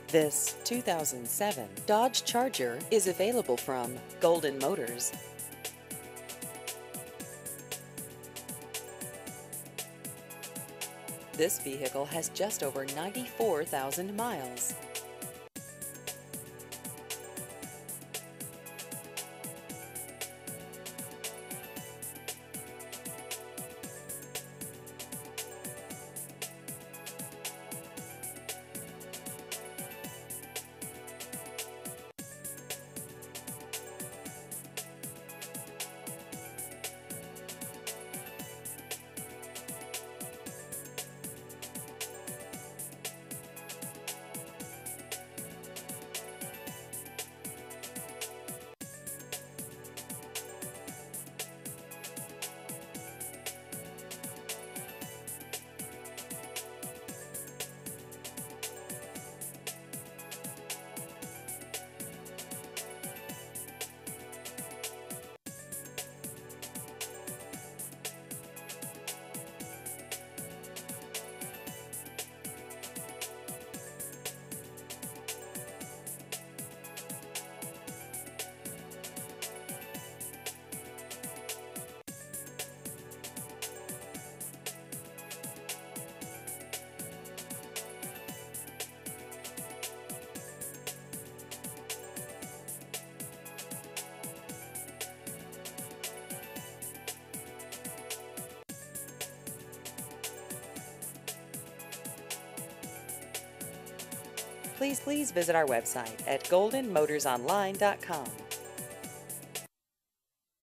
This 2007 Dodge Charger is available from Golden Motors. This vehicle has just over 94,000 miles. Please visit our website at goldenmotorsonline.com.